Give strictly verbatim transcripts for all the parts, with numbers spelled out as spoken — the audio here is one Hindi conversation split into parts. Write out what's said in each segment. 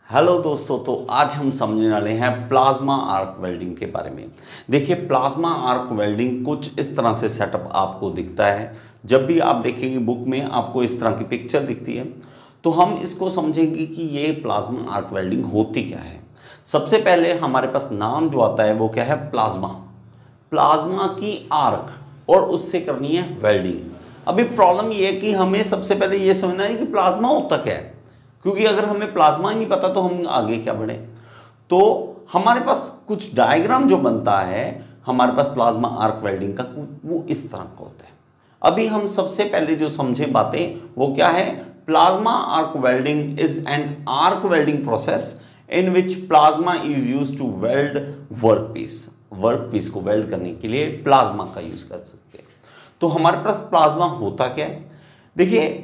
हेलो दोस्तों, तो आज हम समझने वाले हैं प्लाज्मा आर्क वेल्डिंग के बारे में। देखिए, प्लाज्मा आर्क वेल्डिंग कुछ इस तरह से सेटअप आपको दिखता है। जब भी आप देखेंगे बुक में आपको इस तरह की पिक्चर दिखती है, तो हम इसको समझेंगे कि ये प्लाज्मा आर्क वेल्डिंग होती क्या है। सबसे पहले हमारे पास नाम जो आता है वो क्या है, प्लाज्मा। प्लाज्मा की आर्क और उससे करनी है वेल्डिंग। अभी प्रॉब्लम ये है कि हमें सबसे पहले ये समझना है कि प्लाज्मा होता क्या है, क्योंकि अगर हमें प्लाज्मा ही नहीं पता तो हम आगे क्या बढ़े। तो हमारे पास कुछ डायग्राम जो बनता है हमारे पास प्लाज्मा आर्क वेल्डिंग का, वो इस तरह का होता है। अभी हम सबसे पहले जो समझे बातें वो क्या है, plasma arc welding is an arc welding process in which plasma is used to weld work piece. Work piece को वेल्ड करने के लिए प्लाज्मा का यूज कर सकते हैं। तो हमारे पास प्लाज्मा होता क्या है, देखिए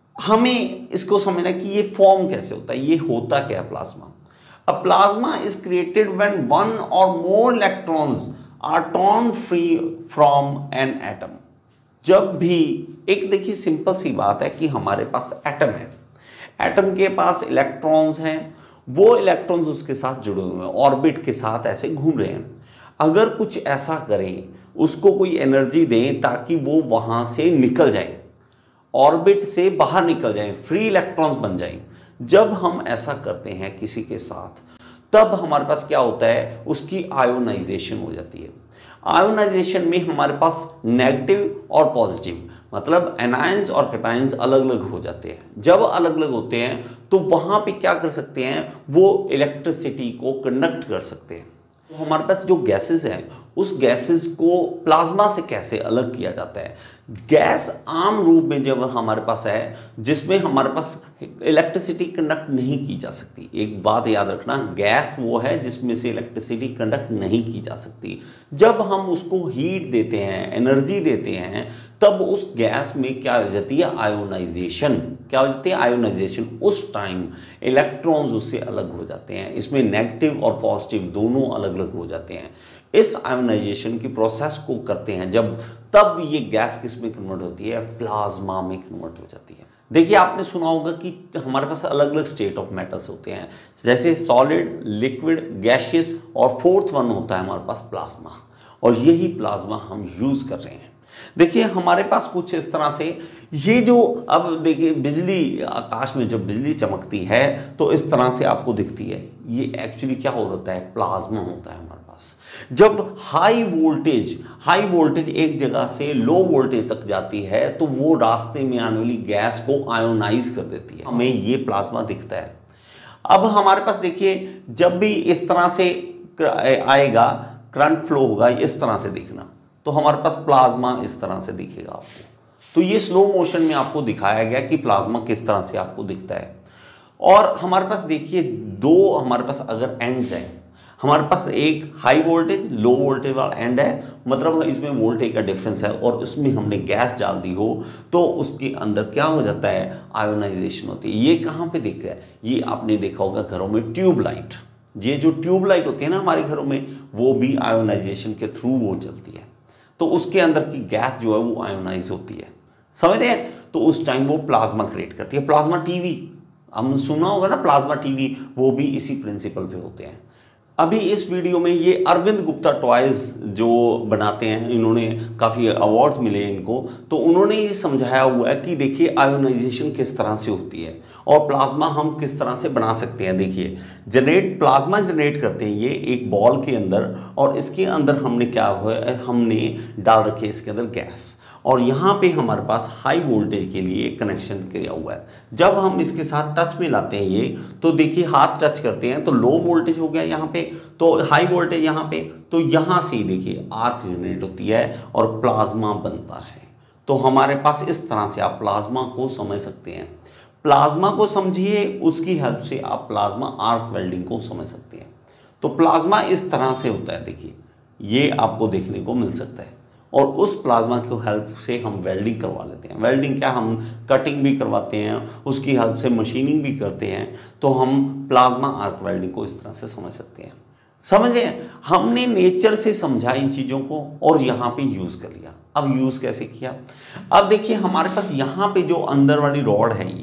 हमें इसको समझना कि ये फॉर्म कैसे होता है, ये होता क्या है plasma. A plasma is created when one or more electrons are torn free from an atom. जब भी एक देखिए सिंपल सी बात है कि हमारे पास एटम है, एटम के पास इलेक्ट्रॉन्स हैं, वो इलेक्ट्रॉन्स उसके साथ जुड़े हुए हैं, ऑर्बिट के साथ ऐसे घूम रहे हैं। अगर कुछ ऐसा करें, उसको कोई एनर्जी दें ताकि वो वहां से निकल जाए, ऑर्बिट से बाहर निकल जाएं, फ्री इलेक्ट्रॉन्स बन जाएं। जब हम ऐसा करते हैं किसी के साथ, तब हमारे पास क्या होता है, उसकी आयोनाइजेशन हो जाती है। आयोनाइजेशन में हमारे पास नेगेटिव और पॉजिटिव, मतलब एनायंस और कैटायंस अलग अलग हो जाते हैं। जब अलग अलग होते हैं तो वहां पे क्या कर सकते हैं, वो इलेक्ट्रिसिटी को कंडक्ट कर सकते हैं। तो हमारे पास जो गैसेस हैं, उस गैसेस को प्लाज्मा से कैसे अलग किया जाता है। गैस आम रूप में जब हमारे पास है जिसमें हमारे पास इलेक्ट्रिसिटी कंडक्ट नहीं की जा सकती। एक बात याद रखना, गैस वो है जिसमें से इलेक्ट्रिसिटी कंडक्ट नहीं की जा सकती। जब हम उसको हीट देते हैं, एनर्जी देते हैं, तब उस गैस में क्या हो जाती है, आयोनाइजेशन। क्या हो जाती है, आयोनाइजेशन। उस टाइम इलेक्ट्रॉन्स उससे अलग हो जाते हैं। इसमें नेगेटिव और पॉजिटिव दोनों अलग अलग हो जाते हैं। इस आयोनाइजेशन की प्रोसेस को करते हैं जब, तब ये गैस किस में कन्वर्ट होती है, प्लाज्मा में कन्वर्ट हो जाती है। देखिए, आपने सुना होगा कि हमारे पास अलग अलग स्टेट ऑफ मैटर्स होते हैं, जैसे सॉलिड, लिक्विड, गैसियस, और फोर्थ वन होता है हमारे पास प्लाज्मा। और यही प्लाज्मा हम यूज कर रहे हैं। देखिए, हमारे पास कुछ इस तरह से ये जो, अब देखिए बिजली, आकाश में जब बिजली चमकती है तो इस तरह से आपको दिखती है। ये एक्चुअली क्या होता है, प्लाज्मा होता है हमारे पास। जब हाई वोल्टेज हाई वोल्टेज एक जगह से लो वोल्टेज तक जाती है तो वो रास्ते में आने वाली गैस को आयोनाइज कर देती है, हमें ये प्लाज्मा दिखता है। अब हमारे पास देखिए, जब भी इस तरह से आएगा, करंट फ्लो होगा, इस तरह से दिखना, तो हमारे पास प्लाज्मा इस तरह से दिखेगा आपको। तो ये स्लो मोशन में आपको दिखाया गया कि प्लाज्मा किस तरह से आपको दिखता है। और हमारे पास देखिए दो हमारे पास अगर एंड्स हैं, हमारे पास एक हाई वोल्टेज, लो वोल्टेज वाला एंड है, मतलब इसमें वोल्टेज का डिफरेंस है, और उसमें हमने गैस डाल दी हो तो उसके अंदर क्या हो जाता है, आयोनाइजेशन होती है। ये कहाँ पे दिख रहा है, ये आपने देखा होगा घरों में ट्यूबलाइट। ये जो ट्यूबलाइट होती है ना हमारे घरों में, वो भी आयोनाइजेशन के थ्रू वो चलती है। तो उसके अंदर की गैस जो है वो आयोनाइज होती है, समझ रहे हैं। तो उस टाइम वो प्लाज्मा क्रिएट करती है। प्लाज्मा टीवी हमने सुना होगा ना, प्लाज्मा टीवी, वो भी इसी प्रिंसिपल पे होते हैं। अभी इस वीडियो में ये अरविंद गुप्ता टॉयज जो बनाते हैं, इन्होंने काफ़ी अवार्ड्स मिले इनको, तो उन्होंने ये समझाया हुआ है कि देखिए आयोनाइजेशन किस तरह से होती है और प्लाज्मा हम किस तरह से बना सकते हैं। देखिए, जनरेट प्लाज्मा जनरेट करते हैं ये एक बॉल के अंदर, और इसके अंदर हमने क्या हुआ है, हमने डाल रखे इसके अंदर गैस, और यहाँ पे हमारे पास हाई वोल्टेज के लिए कनेक्शन किया हुआ है। जब हम इसके साथ टच में लाते हैं ये, तो देखिए हाथ टच करते हैं तो लो वोल्टेज हो गया यहाँ पे, तो हाई वोल्टेज यहाँ पे, तो यहाँ से देखिए आर्क जनरेट होती है और प्लाज्मा बनता है। तो हमारे पास इस तरह से आप प्लाज्मा को समझ सकते हैं। प्लाज्मा को समझिए, उसकी हेल्प से आप प्लाज्मा आर्क वेल्डिंग को समझ सकते हैं। तो प्लाज्मा इस तरह से होता है, देखिए ये आपको देखने को मिल सकता है, और उस प्लाज्मा की हेल्प से हम वेल्डिंग करवा लेते हैं। वेल्डिंग क्या, हम कटिंग भी करवाते हैं, उसकी हेल्प से मशीनिंग भी करते हैं। तो हम प्लाज्मा आर्क वेल्डिंग को इस तरह से समझ सकते हैं। समझे, हमने नेचर से समझा इन चीज़ों को और यहाँ पे यूज़ कर लिया। अब यूज़ कैसे किया, अब देखिए हमारे पास यहाँ पे जो अंदर वाली रॉड है, ये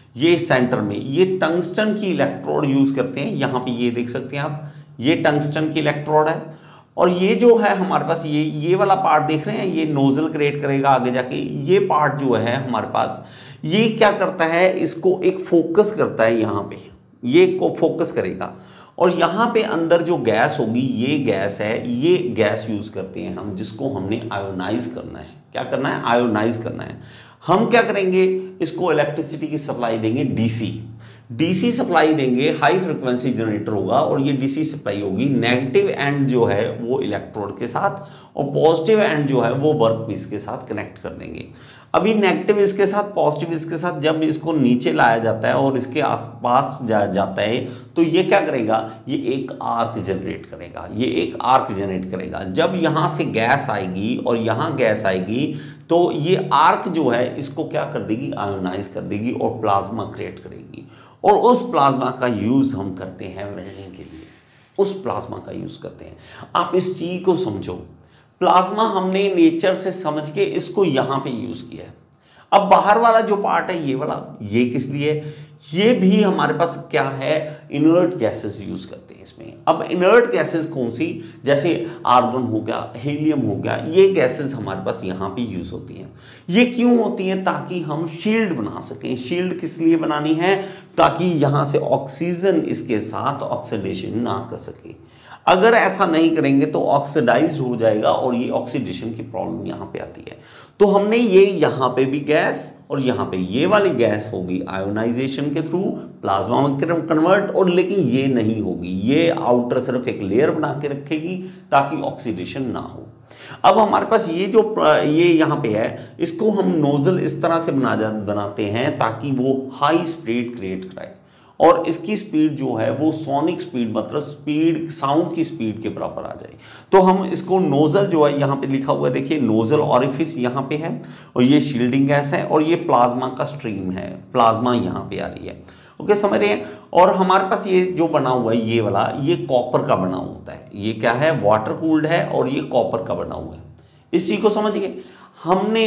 ये सेंटर में ये टंगस्टन की इलेक्ट्रोड यूज करते हैं। यहाँ पे ये देख सकते हैं आप, ये टंगस्टन की इलेक्ट्रोड है। और ये जो है हमारे पास ये ये वाला पार्ट देख रहे हैं, ये नोजल क्रिएट करेगा आगे जाके। ये पार्ट जो है हमारे पास, ये क्या करता है, इसको एक फोकस करता है, यहाँ पे ये को फोकस करेगा। और यहाँ पे अंदर जो गैस होगी, ये गैस है, ये गैस यूज करते हैं हम, जिसको हमने आयोनाइज करना है। क्या करना है? आयोनाइज करना है। हम क्या करेंगे, इसको इलेक्ट्रिसिटी की सप्लाई देंगे, डीसी डीसी सप्लाई देंगे, हाई फ्रिक्वेंसी जनरेटर होगा और ये डीसी सप्लाई होगी। नेगेटिव एंड जो है वो इलेक्ट्रोड के साथ और पॉजिटिव एंड जो है वो वर्कपीस के साथ कनेक्ट कर देंगे। अभी नेगेटिव इसके साथ, पॉजिटिव इसके साथ जब इसको नीचे लाया जाता है और इसके आसपास जा जाता है तो ये क्या करेगा, ये एक आर्क जनरेट करेगा। ये एक आर्क जनरेट करेगा। जब यहाँ से गैस आएगी और यहाँ गैस आएगी तो ये आर्क जो है इसको क्या कर देगी, आयोनाइज कर देगी और प्लाज्मा क्रिएट करेगी। और उस प्लाज्मा का यूज हम करते हैं वेल्डिंग के लिए, उस प्लाज्मा का यूज करते हैं। आप इस चीज को समझो, प्लाज्मा हमने नेचर से समझ के इसको यहां पे यूज किया है। अब बाहर वाला जो पार्ट है ये वाला, ये किस लिए, ये भी हमारे पास क्या है, इनर्ट गैसेस यूज करते हैं इसमें। अब इनर्ट गैसेस कौन सी, जैसे आर्गन हो गया, हीलियम हो गया, ये गैसेस हमारे पास यहाँ पे यूज होती हैं। ये क्यों होती हैं, ताकि हम शील्ड बना सकें। शील्ड किस लिए बनानी है, ताकि यहाँ से ऑक्सीजन इसके साथ ऑक्सीडेशन ना कर सके। अगर ऐसा नहीं करेंगे तो ऑक्सीडाइज हो जाएगा और ये ऑक्सीडेशन की प्रॉब्लम यहाँ पे आती है। तो हमने ये यहाँ पे भी गैस और यहाँ पे ये वाली गैस होगी आयोनाइजेशन के थ्रू प्लाज्मा में कन्वर्ट, और लेकिन ये नहीं होगी, ये आउटर सिर्फ एक लेयर बना के रखेगी ताकि ऑक्सीडेशन ना हो। अब हमारे पास ये जो ये यहाँ पे है, इसको हम नोजल इस तरह से बना बनाते हैं ताकि वो हाई स्पीड क्रिएट कराए और इसकी स्पीड जो है वो सोनिक स्पीड, मतलब स्पीड साउंड की स्पीड के बराबर आ जाए। तो हम इसको नोजल जो है यहाँ पे लिखा हुआ है, देखिए नोजल ऑरिफिस यहाँ पे है और ये शील्डिंग गैस है और ये प्लाज्मा का स्ट्रीम है, प्लाज्मा यहाँ पे आ रही है। ओके, समझ रहे हैं। और हमारे पास ये जो बना हुआ है ये वाला, ये कॉपर का बना होता है। ये क्या है, वाटर कूल्ड है और ये कॉपर का बना हुआ है। इस चीज को समझ गए। हमने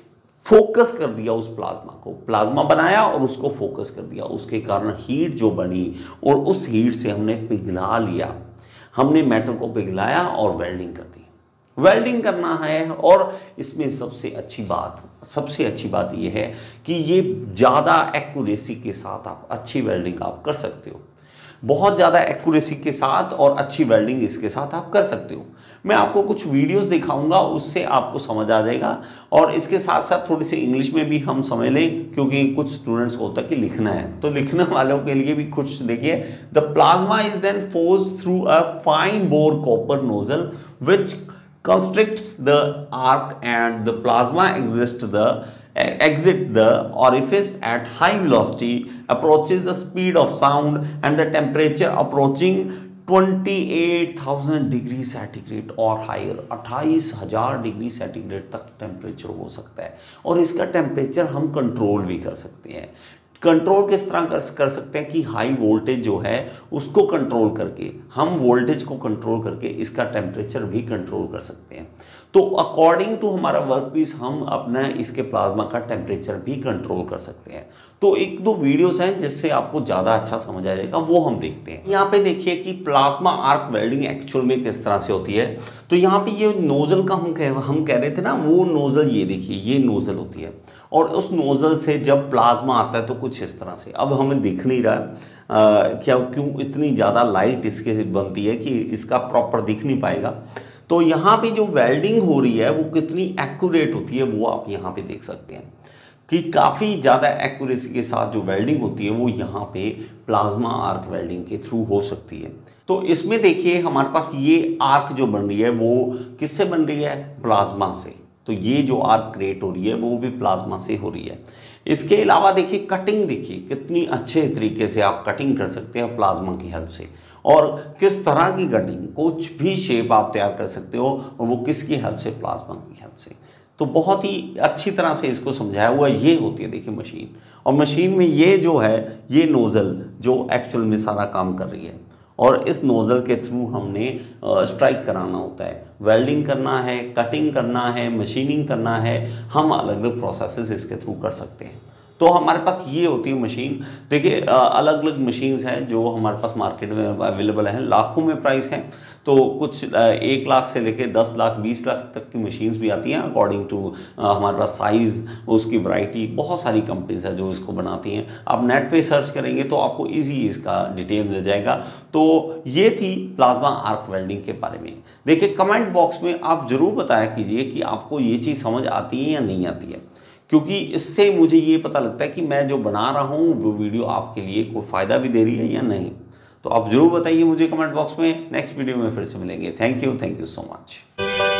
फोकस कर दिया उस प्लाज्मा को, प्लाज्मा बनाया और उसको फोकस कर दिया, उसके कारण हीट जो बनी और उस हीट से हमने पिघला लिया, हमने मेटल को पिघलाया और वेल्डिंग कर दी। वेल्डिंग करना है और इसमें सबसे अच्छी बात सबसे अच्छी बात यह है कि ये ज़्यादा एक्यूरेसी के साथ आप अच्छी वेल्डिंग आप कर सकते हो। बहुत ज़्यादा एक्यूरेसी के साथ और अच्छी वेल्डिंग इसके साथ आप कर सकते हो। मैं आपको कुछ वीडियोस दिखाऊंगा, उससे आपको समझ आ जाएगा। और इसके साथ साथ थोड़ी सी इंग्लिश में भी हम समझ लें, क्योंकि कुछ स्टूडेंट्स को होता है कि लिखना है, तो लिखने वालों के लिए भी कुछ देखिए। The plasma is then forced through a fine bore copper nozzle which constricts the arc and the plasma exits the exit the orifice at high velocity, approaches the speed of sound and the temperature approaching अट्ठाईस हज़ार डिग्री सेंटीग्रेड और हायर, अट्ठाईस हज़ार डिग्री सेंटीग्रेड तक टेम्परेचर हो सकता है। और इसका टेम्परेचर हम कंट्रोल भी कर सकते हैं। कंट्रोल किस तरह कर, कर सकते हैं कि हाई वोल्टेज जो है उसको कंट्रोल करके, हम वोल्टेज को कंट्रोल करके इसका टेम्परेचर भी कंट्रोल कर सकते हैं। तो अकॉर्डिंग टू हमारा वर्कपीस हम अपना इसके प्लाज्मा का टेम्परेचर भी कंट्रोल कर सकते हैं। तो एक दो वीडियोस हैं जिससे आपको ज़्यादा अच्छा समझ आ जाएगा, वो हम देखते हैं। यहाँ पे देखिए कि प्लाज्मा आर्क वेल्डिंग एक्चुअल में किस तरह से होती है। तो यहाँ पे ये नोजल का हम कह हम कह रहे थे ना, वो नोजल ये देखिए, ये नोजल होती है और उस नोजल से जब प्लाज्मा आता है तो कुछ इस तरह से, अब हमें दिख नहीं रहा आ, क्या क्यों इतनी ज़्यादा लाइट इसके बनती है कि इसका प्रॉपर दिख नहीं पाएगा। तो यहाँ पे जो वेल्डिंग हो रही है वो कितनी एक्यूरेट होती है वो आप यहाँ पे देख सकते हैं कि काफ़ी ज़्यादा एक्यूरेसी के साथ जो वेल्डिंग होती है वो यहाँ पे प्लाज्मा आर्क वेल्डिंग के थ्रू हो सकती है। तो इसमें देखिए हमारे पास ये आर्क जो बन रही है वो किससे बन रही है, प्लाज्मा से। तो ये जो आर्क क्रिएट हो रही है वो भी प्लाज्मा से हो रही है। इसके अलावा देखिए कटिंग, देखिए कितनी अच्छे तरीके से आप कटिंग कर सकते हैं प्लाज्मा की हेल्प से, और किस तरह की कटिंग, कुछ भी शेप आप तैयार कर सकते हो और वो किसकी हेल्प से, प्लाज्मा की हेल्प से। तो बहुत ही अच्छी तरह से इसको समझाया हुआ ये होती है देखिए मशीन, और मशीन में ये जो है ये नोज़ल जो एक्चुअल में सारा काम कर रही है, और इस नोज़ल के थ्रू हमने स्ट्राइक कराना होता है, वेल्डिंग करना है, कटिंग करना है, मशीनिंग करना है, हम अलग अलग प्रोसेसेस इसके थ्रू कर सकते हैं। तो हमारे पास ये होती है मशीन। देखिए अलग अलग मशीन्स हैं जो हमारे पास मार्केट में अवेलेबल हैं, लाखों में प्राइस हैं। तो कुछ एक लाख से लेके दस लाख बीस लाख तक की मशीन्स भी आती हैं अकॉर्डिंग टू हमारे पास साइज़, उसकी वैरायटी। बहुत सारी कंपनीज है जो इसको बनाती हैं। आप नेट पे सर्च करेंगे तो आपको इजी इसका डिटेल मिल जाएगा। तो ये थी प्लाज्मा आर्क वेल्डिंग के बारे में। देखिए कमेंट बॉक्स में आप ज़रूर बताया कीजिए कि आपको ये चीज़ समझ आती है या नहीं आती है, क्योंकि इससे मुझे ये पता लगता है कि मैं जो बना रहा हूँ वो वीडियो आपके लिए कोई फ़ायदा भी दे रही है या नहीं। तो आप ज़रूर बताइए मुझे कमेंट बॉक्स में। नेक्स्ट वीडियो में फिर से मिलेंगे। Thank you, thank you so much.